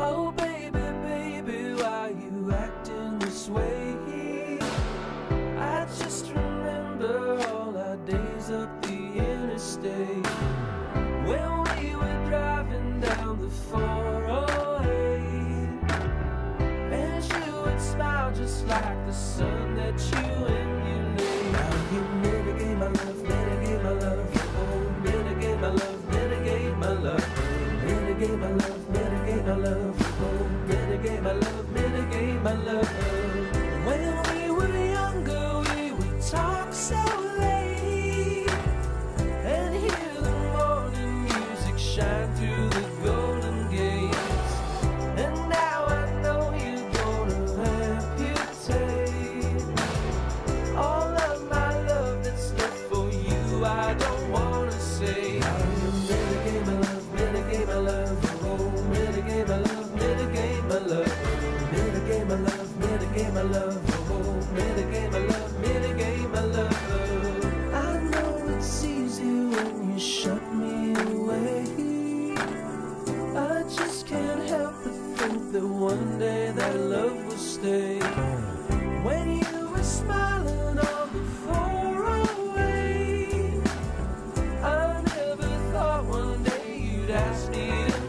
Oh baby, baby, why you acting this way? I just remember all our days up the interstate when we were driving down the 408, and you would smile just like the sun that you emulate. Now you mitigate my love, mitigate my love, oh mitigate my love, mitigate my love, mitigate my love, mitigate my love, oh mitigate my love, mitigate my love. When we were younger, we would talk so late and hear the morning music shine through the golden gates. And now I know you're gonna amputate all of my love that's left for you. I don't wanna say how you mitigate my love, mitigate my love, oh mitigate my love, mitigate my love, mitigate my love, mitigate my love, oh mitigate my love, mitigate my love. I know it's easy when you shut me away. I just can't help but think that one day that love will stay. When you were smiling on the 408, I never thought one day you'd ask me to